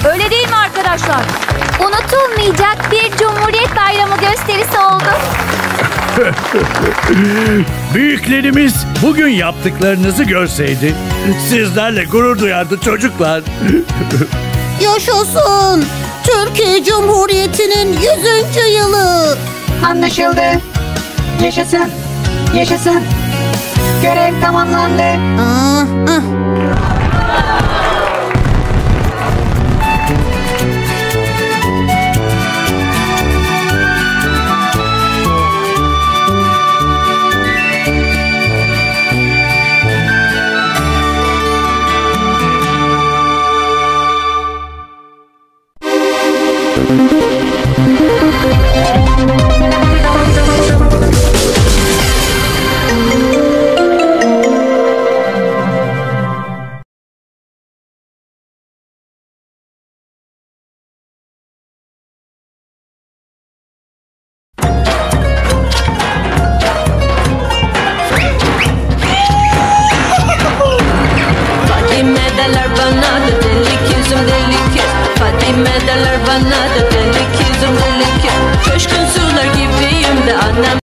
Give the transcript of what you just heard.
Öyle değil mi arkadaşlar? Unutulmayacak bir Cumhuriyet Bayramı gösterisi oldu. Büyüklerimiz bugün yaptıklarınızı görseydi sizlerle gurur duyardı çocuklar. Yaşasın! Türkiye Cumhuriyeti'nin 100. yılı. Anlaşıldı. Yaşasın. Yaşasın. Görev tamamlandı. Fatime derler bana da delik yüzüm delik. Köşkün sular gibiyim de annem